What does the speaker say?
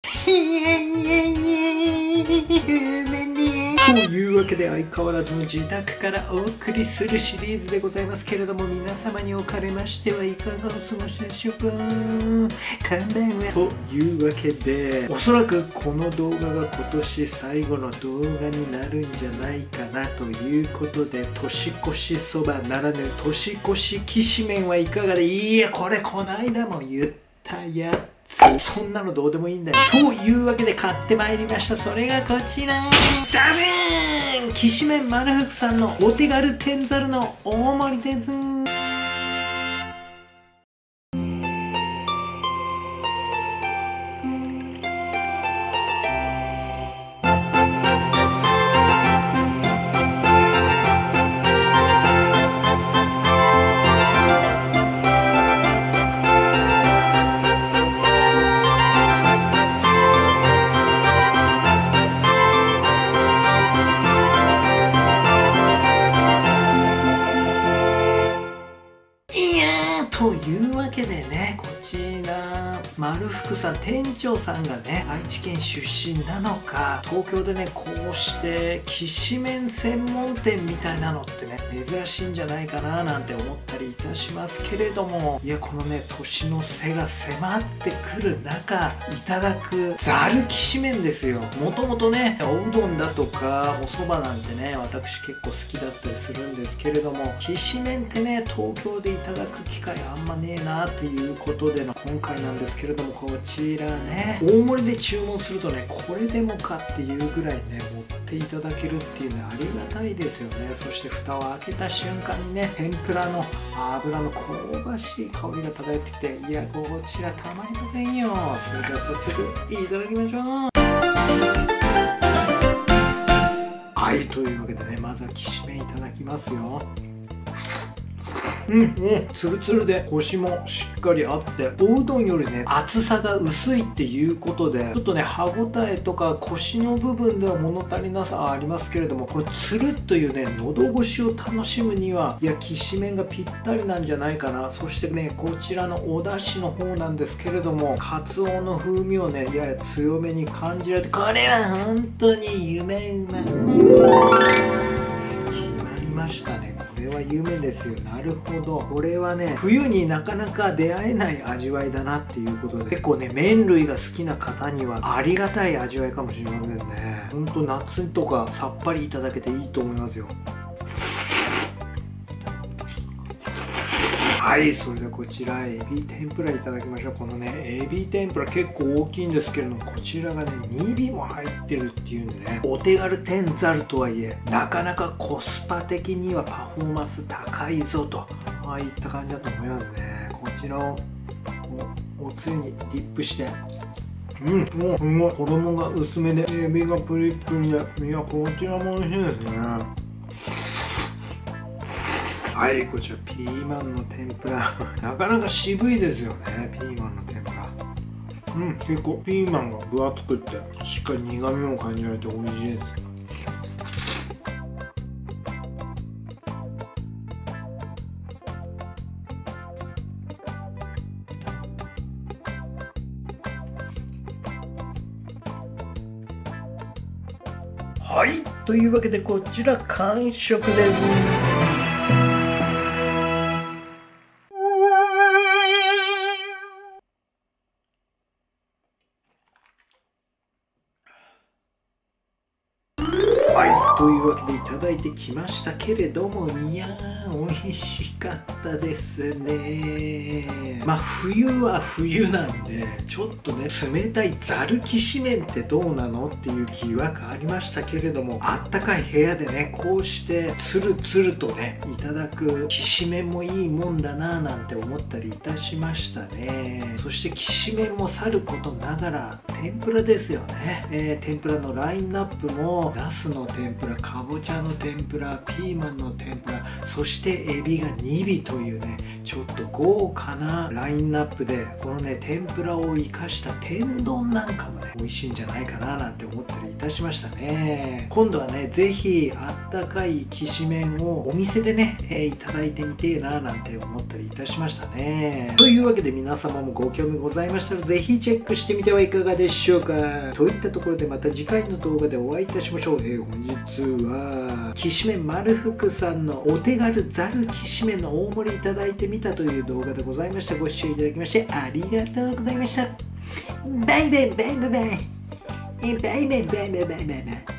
いえいえいえ、ごめんね。というわけで相変わらずの自宅からお送りするシリーズでございますけれども、皆様におかれましてはいかがお過ごしでしょうか。こんばんは。というわけで、おそらくこの動画が今年最後の動画になるんじゃないかなということで、年越しそばならぬ年越しきしめんはいかがで、いやこれこないだも言ったやつ、そんなのどうでもいいんだよ。というわけで買ってまいりました。それがこちら、ダメーン、きしめん丸福さんのお手軽天ざるの大盛りです。というわけでね、こちら丸福さん、店長さんがね愛知県出身なのか、東京でねこうしてきしめん専門店みたいなのってね珍しいんじゃないかななんて思ったりいたしますけれども、いやこのね年の瀬が迫ってくる中いただくざるきしめんですよ。もともとねおうどんだとかおそばなんてね私結構好きだったりするんですけれども、きしめんってね東京でいただく機会あんまねえなっていうことでの今回なんですけれども、こちらね大盛りで注文するとねこれでもかっていうぐらいね持っていただけるっていうのはありがたいですよね。そして蓋を開けた瞬間にね天ぷらの油の香ばしい香りが漂ってきて、いやこちらたまりませんよ。それでは早速いただきましょう。はい、というわけでねまずはきしめんいただきますよ。ツルツルでコシもしっかりあって、おうどんよりね厚さが薄いっていうことでちょっとね歯ごたえとかコシの部分では物足りなさはありますけれども、これつるっというね喉越しを楽しむにはいやきしめんがぴったりなんじゃないかな。そしてねこちらのお出汁の方なんですけれども、かつおの風味をねやや強めに感じられて、これは本当に夢うま決まりましたね。これは夢ですよ。なるほど、これはね冬になかなか出会えない味わいだなっていうことで、結構ね麺類が好きな方にはありがたい味わいかもしれませんね。ほんと夏とかさっぱりいただけていいと思いますよ。はい、それではこちらエビ天ぷらいただきましょう。このねエビ天ぷら結構大きいんですけれども、こちらがね2尾も入ってるっていうんでね、お手軽天ざるとはいえなかなかコスパ的にはパフォーマンス高いぞといった感じだと思いますね。こちらをおつゆにディップして、もうすごい衣が薄めでエビがプリップリで、いやこちらも美味しいですね。はい、こちらピーマンの天ぷらなかなか渋いですよね、ピーマンの天ぷら。結構ピーマンが分厚くってしっかり苦みも感じられて美味しいです。はい、というわけでこちら完食です。はい、というわけでいただいてきましたけれども、いやー美味しかったですね。まあ冬は冬なんでちょっとね冷たいざるきしめんってどうなのっていう疑惑ありましたけれども、あったかい部屋でねこうしてつるつるとねいただくきしめんもいいもんだななんて思ったりいたしましたね。そしてきしめんもさることながら天ぷらですよね。天ぷらのラインナップもナスの天ぷら、かぼちゃの天ぷら、ピーマンの天ぷら、そしてエビが2尾というねちょっと豪華なラインナップで、このね天ぷらを生かした天丼なんかもね美味味しいんじゃないかななんて思ったりいたしましたね。今度はねぜひあったかいきしめんをお店でね、いただいてみてえななんて思ったりいたしましたね。というわけで皆様もご興味ございましたらぜひチェックしてみてはいかがでしょうか。といったところでまた次回の動画でお会いいたしましょう。本日はきしめん丸福さんのお手軽ざるきしめんの大盛りいただいてみたという動画でございました。ご視聴いただきましてありがとうございました。バイバイバイバイバイバイバイバイバイバイバイバイ。